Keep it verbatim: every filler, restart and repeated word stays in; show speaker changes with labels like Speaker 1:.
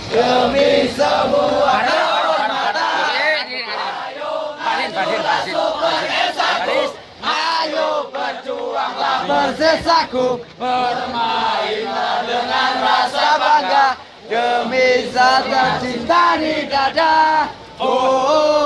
Speaker 1: demi sebuah ayo berjuanglah bersesaku, bermainlah dengan rasa bangga demi satu cinta di dada. Oh,